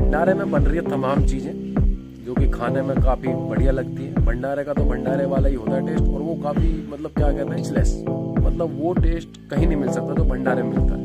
भंडारे में बन रही है तमाम चीजें जो कि खाने में काफी बढ़िया लगती है। भंडारे का तो भंडारे वाला ही होता है टेस्ट, और वो काफी मतलब क्या कहते हैं स्लेस, मतलब वो टेस्ट कहीं नहीं मिल सकता जो भंडारे में मिलता है।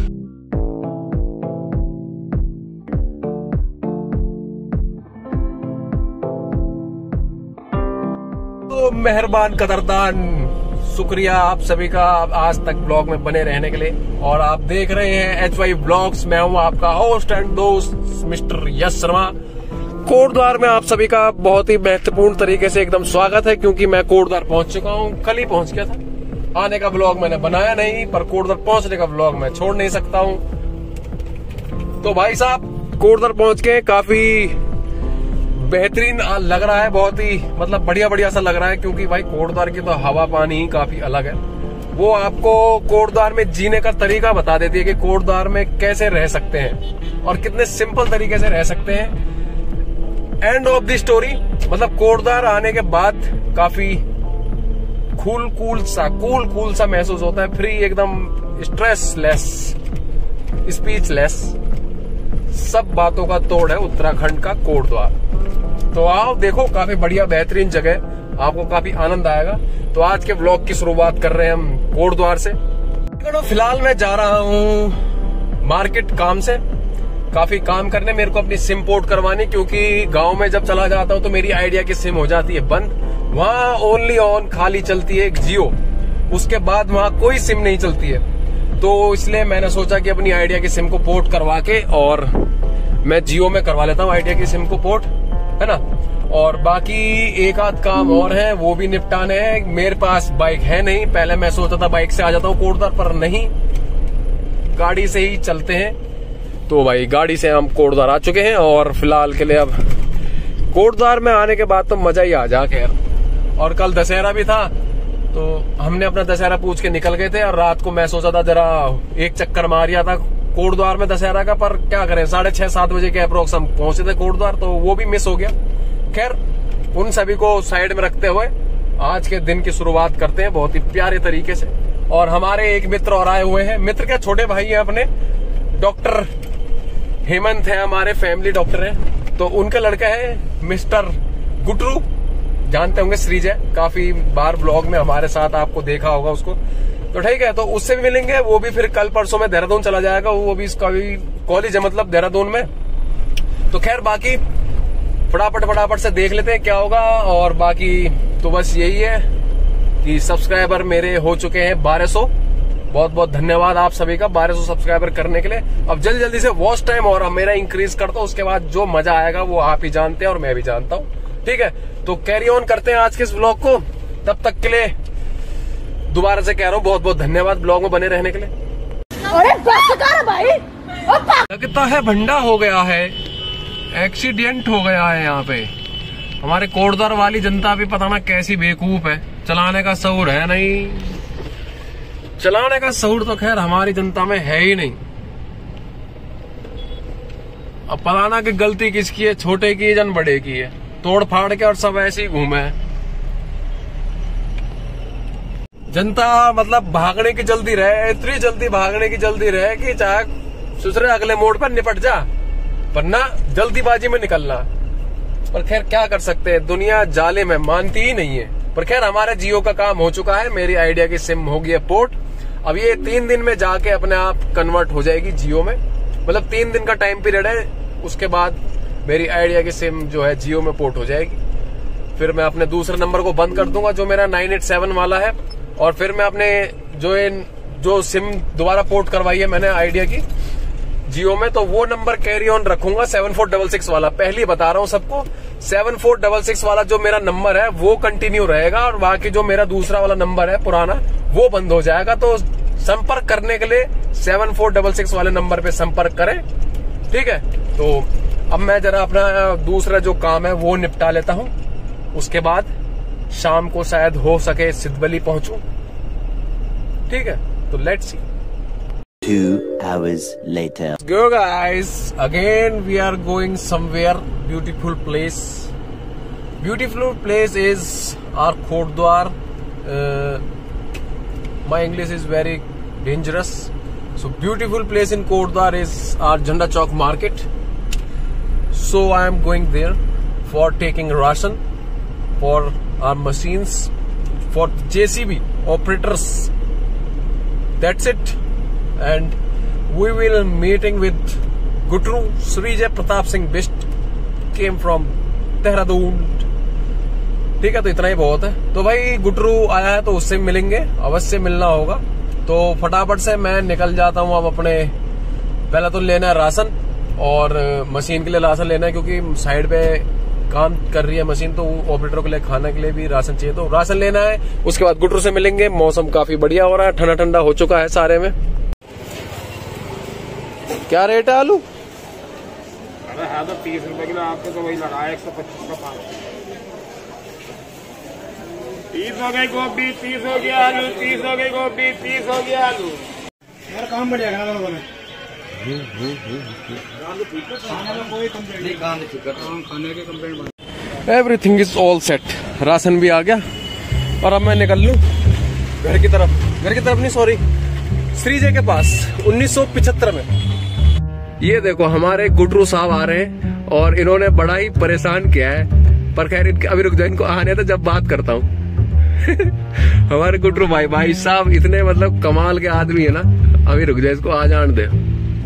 तो मेहरबान कदरदान शुक्रिया आप सभी का आज तक ब्लॉग में बने रहने के लिए, और आप देख रहे हैं HY ब्लॉग्स। मैं हूं आपका होस्ट एंड दोस्त मिस्टर यश शर्मा। कोटद्वार में आप सभी का बहुत ही महत्वपूर्ण तरीके से एकदम स्वागत है, क्योंकि मैं कोटद्वार पहुंच चुका हूं। कल ही पहुंच गया था, आने का ब्लॉग मैंने बनाया नहीं, पर कोटद्वार पहुंचने का ब्लॉग मैं छोड़ नहीं सकता हूं। तो भाई साहब कोटद्वार पहुंच के काफी बेहतरीन लग रहा है, बहुत ही मतलब बढ़िया सा लग रहा है, क्योंकि भाई कोटद्वार की तो हवा पानी ही काफी अलग है। वो आपको कोटद्वार में जीने का तरीका बता देती है कि कोटद्वार में कैसे रह सकते हैं और कितने सिंपल तरीके से रह सकते हैं। एंड ऑफ द स्टोरी मतलब कोटद्वार आने के बाद काफी कूल सा महसूस होता है, फ्री एकदम, स्ट्रेसलेस, स्पीचलेस, सब बातों का तोड़ है उत्तराखंड का कोटद्वार। तो आओ देखो, काफी बढ़िया बेहतरीन जगह, आपको काफी आनंद आएगा। तो आज के ब्लॉग की शुरुआत कर रहे हैं हम कोटद्वार से। फिलहाल मैं जा रहा हूँ मार्केट काम से, काफी काम करने, मेरे को अपनी सिम पोर्ट करवानी, क्योंकि गांव में जब चला जाता हूँ तो मेरी आइडिया की सिम हो जाती है बंद। वहाँ ओनली ऑन खाली चलती है एक जियो, उसके बाद वहाँ कोई सिम नहीं चलती है। तो इसलिए मैंने सोचा कि अपनी आइडिया की सिम को पोर्ट करवा के और मैं जियो में करवा लेता हूँ आइडिया की सिम को पोर्ट, है ना। और बाकी एक आध काम और है, वो भी निपटाने हैं। मेरे पास बाइक है नहीं, पहले मैं सोचता था बाइक से आ जाता हूँ कोटद्वार, पर नहीं, गाड़ी से ही चलते हैं। तो भाई गाड़ी से हम कोटद्वार आ चुके हैं, और फिलहाल के लिए अब कोटद्वार में आने के बाद तो मजा ही आ जा खैर। और कल दशहरा भी था, तो हमने अपना दशहरा पूछ के निकल गए थे, और रात को मैं सोचा था जरा एक चक्कर मारिया था कोटद्वार में दशहरा का, पर क्या करें 6:30-7 बजे के अप्रोक्स हम पहुंचे थे कोटद्वार, तो वो भी मिस हो गया। खैर उन सभी को साइड में रखते हुए आज के दिन की शुरुआत करते हैं बहुत ही प्यारे तरीके से। और हमारे एक मित्र और आए हुए हैं, मित्र क्या छोटे भाई हैं अपने, डॉक्टर हेमंत है, हमारे फैमिली डॉक्टर हैं। तो उनका लड़का है मिस्टर गुटरू, जानते होंगे, श्रीजय, काफी बार ब्लॉग में हमारे साथ आपको देखा होगा उसको। तो ठीक है, तो उससे भी मिलेंगे, वो भी फिर कल परसों में देहरादून चला जाएगा, वो भी इसका भी कॉलेज है मतलब देहरादून में। तो खैर बाकी फटाफट से देख लेते हैं क्या होगा। और बाकी तो बस यही है कि सब्सक्राइबर मेरे हो चुके हैं 1200, बहुत धन्यवाद आप सभी का 1200 सब्सक्राइबर करने के लिए। अब जल्दी से वॉच टाइम और मेरा इंक्रीज करता हूँ, उसके बाद जो मजा आएगा वो आप ही जानते हैं और मैं भी जानता हूँ। ठीक है, तो कैरी ऑन करते हैं आज के इस ब्लॉग को। तब तक के लिए दोबारा से कह रहा हूँ बहुत धन्यवाद ब्लॉग में बने रहने के लिए। अरे भाई लगता है भंडा हो गया है, एक्सीडेंट हो गया है यहाँ पे। हमारे कोटद्वार वाली जनता भी पता ना कैसी बेवकूफ है, चलाने का शऊर है नहीं, चलाने का शऊर तो खैर हमारी जनता में है ही नहीं। अब पता ना कि गलती किसकी है, छोटे की है जन बड़े की है, तोड़ फाड़ के और सब ऐसे ही घूमे। जनता मतलब भागने की जल्दी रहे, इतनी जल्दी भागने की जल्दी रहे कि चाहे दूसरे अगले मोड़ पर निपट जा, पर ना जल्दीबाजी में निकलना। पर खैर क्या कर सकते हैं, दुनिया जालिम है, मानती ही नहीं है। पर खैर हमारे जियो का काम हो चुका है, मेरी आइडिया की सिम हो गई है पोर्ट। अब ये 3 दिन में जाके अपने आप कन्वर्ट हो जाएगी जियो में, मतलब 3 दिन का टाइम पीरियड है, उसके बाद मेरी आइडिया की सिम जो है जियो में पोर्ट हो जाएगी। फिर मैं अपने दूसरे नंबर को बंद कर दूंगा जो मेरा 987 वाला है, और फिर मैं अपने जो सिम दोबारा पोर्ट करवाई है मैंने आइडिया की जियो में, तो वो नंबर कैरी ऑन रखूंगा 7466 वाला। पहले बता रहा हूँ सबको, 7466 वाला जो मेरा नंबर है वो कंटिन्यू रहेगा, और बाकी जो मेरा दूसरा वाला नंबर है पुराना वो बंद हो जाएगा। तो संपर्क करने के लिए 7466 वाले नंबर पे संपर्क करें। ठीक है, तो अब मैं जरा अपना दूसरा जो काम है वो निपटा लेता हूँ, उसके बाद शाम को शायद हो सके सिद्धबली पहुंचूं। ठीक है, तो let's see. 2 hours later. Go guys, again we are going somewhere beautiful place. Beautiful place is our Kootdwar. My English is very dangerous. So beautiful place in Kootdwar is our Jhanda Chowk market. So I am going there for taking ration for our machines, for JCB operators. That's it. And we will meeting with Gutru Srijay Pratap Singh Bist, came from Dehradun. ठीक है, तो इतना ही बहुत है। तो भाई गुटरू आया है तो उससे मिलेंगे, अवश्य मिलना होगा। तो फटाफट से मैं निकल जाता हूँ अब अपने, पहले तो लेना है राशन और मशीन के लिए राशन लेना है, क्योंकि साइड पे काम कर रही है मशीन, तो ऑपरेटरों के लिए खाने के लिए भी राशन चाहिए, तो राशन लेना है। उसके बाद गुटरू से मिलेंगे। मौसम काफी बढ़िया हो रहा है, ठंडा ठंडा हो चुका है सारे में। क्या रेट है आलू? अरे है तो 30 रुपए किलो, आपको तो वही लगा 125 का 5। 30 हो गई गोभी, 30 हो गया आलू, 30 हो गई गोभी, 30 हो गया आलू। यार काम बढ़िया है ना लोगों ने। Everything is all set, ration भी आ गया और अब मैं निकल लूं घर की तरफ नहीं, सॉरी, श्रीजय के पास 1975 में। ये देखो हमारे गुटरू साहब आ रहे हैं और इन्होंने बड़ा ही परेशान किया है, पर खैर अभी रुक जाओ, इनको आने तो जब बात करता हूँ। हमारे गुटरू भाई साहब इतने मतलब कमाल के आदमी है ना, अभी रुक जाए, इसको आ जान दे।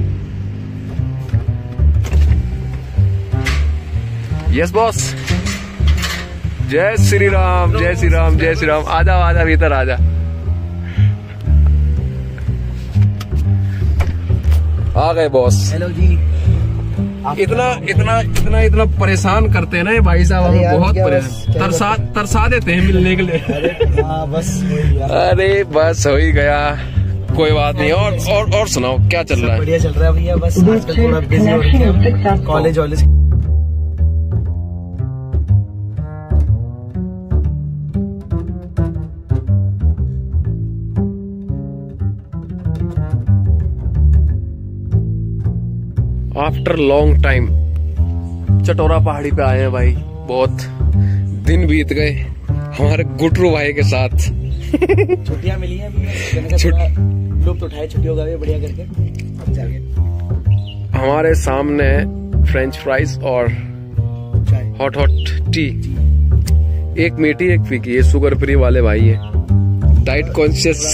यस बॉस, जय श्री राम, जय श्री राम, जय श्री राम। आजा भीतर आजा। आ गए बॉस। हेलो जी। इतना परेशान करते हैं ना ये भाई साहब, हमें बहुत परेशान, तरसा देते हैं मिलने के लिए। अरे बस हो ही गया, कोई बात नहीं। और सुनाओ क्या चल रहा है? बढ़िया चल रहा है भैया, बस आजकल थोड़ा बिजी हो रही है कॉलेज वॉलेज। After long time Chatora Pahadi पे आए हैं भाई, बहुत दिन बीत गए हमारे गुटरू भाई के साथ। छुट्टियां मिली हैं, लुत्फ उठाए छुट्टियों का भी बढ़िया करके। अब जाके हमारे सामने फ्रेंच फ्राइज और हॉट टी, एक मीठी एक फीकी। ये शुगर फ्री वाले भाई है, डाइट कॉन्शियस।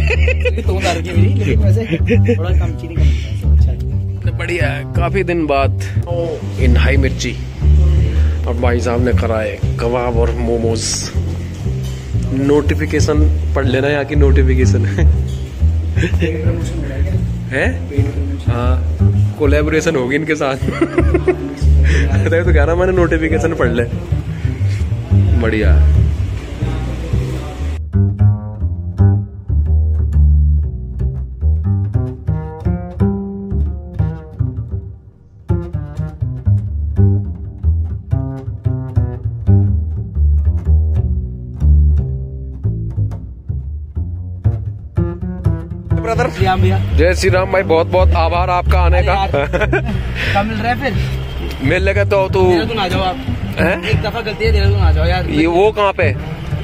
थोड़ा कम चीनी बढ़िया है, काफी दिन बाद इन हाई मिर्ची। और भाई साहब ने कराए कबाब और मोमोज। नोटिफिकेशन पढ़ लेना, यहाँ की नोटिफिकेशन है। हाँ, कोलैबोरेशन होगी इनके साथ। तो कह रहा मैंने नोटिफिकेशन पढ़ ले, बढ़िया। ब्रदर जय श्री राम भाई, बहुत बहुत आभार आपका आने का। कब मिल रहा है फिर? मिल लेगा तो तू देहरादून आ जाओ आप। एक दफा गलती है, देहरादून आ जाओ यार। ये वो कहाँ पे?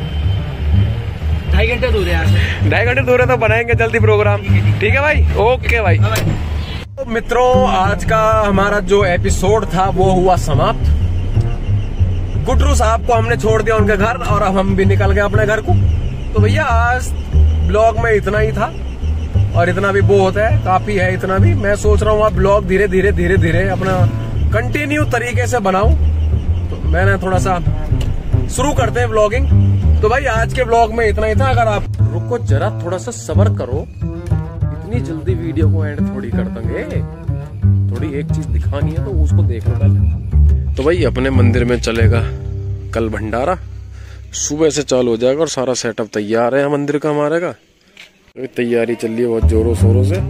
2.5 घंटे दूर है यहाँ से। 2.5 घंटे दूर है, तो बनाएंगे जल्दी प्रोग्राम। ठीक है भाई, ओके भाई। तो मित्रों, आज का हमारा जो एपिसोड था वो हुआ समाप्त। गुटरू साहब को हमने छोड़ दिया उनके घर और अब हम भी निकल गए अपने घर को। तो भैया आज ब्लॉग में इतना ही था, और इतना भी बहुत है, काफी है इतना भी। मैं सोच रहा हूँ अब ब्लॉग धीरे धीरे अपना कंटिन्यू तरीके से बनाऊं, तो मैंने थोड़ा सा शुरू करते हैं ब्लॉगिंग। तो भाई आज के ब्लॉग में इतना ही था। अगर आप रुको जरा, थोड़ा सा सब्र करो, इतनी जल्दी वीडियो को एंड थोड़ी कर देंगे, थोड़ी एक चीज दिखानी है तो उसको देख लो पहले। तो भाई अपने मंदिर में चलेगा कल भंडारा, सुबह से चालू हो जाएगा और सारा सेटअप तैयार है मंदिर का हमारे का। तैयारी चल रही है बहुत जोरों शोरों से।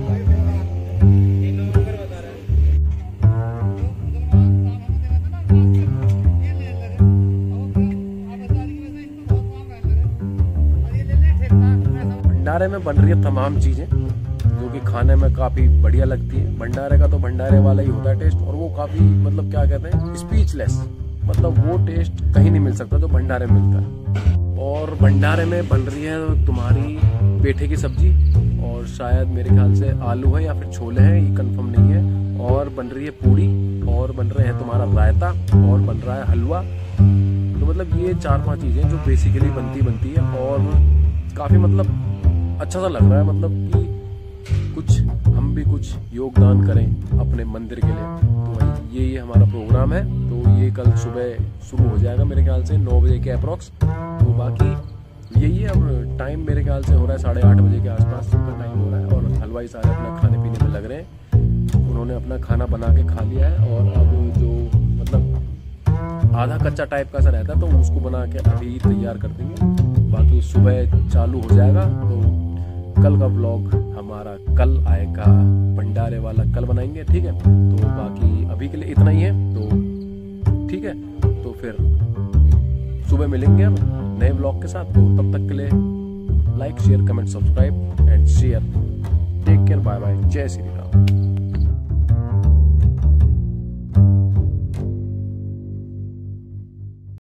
भंडारे में बन रही है तमाम चीजें जो कि खाने में काफी बढ़िया लगती है। भंडारे का तो भंडारे वाला ही होता है टेस्ट, और वो काफी मतलब क्या कहते हैं, स्पीचलेस, मतलब वो टेस्ट कहीं नहीं मिल सकता जो भंडारे में मिलता है। और भंडारे में बन रही है तुम्हारी पेठे की सब्जी, और शायद मेरे ख्याल से आलू है या फिर छोले हैं, ये कंफर्म नहीं है। और बन रही है पूड़ी और बन रहे हैं तुम्हारा रायता और बन रहा है हलवा। तो मतलब ये 4-5 चीजें जो बेसिकली बनती है और काफी मतलब अच्छा सा लग रहा है, मतलब कि कुछ हम भी कुछ योगदान करें अपने मंदिर के लिए। तो भाई ये हमारा प्रोग्राम है। तो ये कल सुबह शुरू हो जाएगा मेरे ख्याल से 9 बजे के अप्रॉक्स। तो बाकी यही है, अब टाइम मेरे ख्याल से हो रहा है 8:30 बजे के आसपास का टाइम हो रहा है। और हलवाई सारे अपना खाने पीने में लग रहे हैं। उन्होंने अपना खाना बना के खा लिया है और अब जो मतलब आधा कच्चा टाइप का सा रहता है तो उसको बना के अभी तैयार कर देंगे। बाकी सुबह चालू हो जाएगा। तो कल का व्लॉग हमारा कल आएगा, भंडारे वाला कल बनाएंगे, ठीक है। तो बाकी अभी के लिए इतना ही है, तो ठीक है। तो फिर सुबह मिलेंगे हम नए ब्लॉग के साथ। तो तब तक के लिए like share comment subscribe and share. Take care, bye bye, जय श्री राम।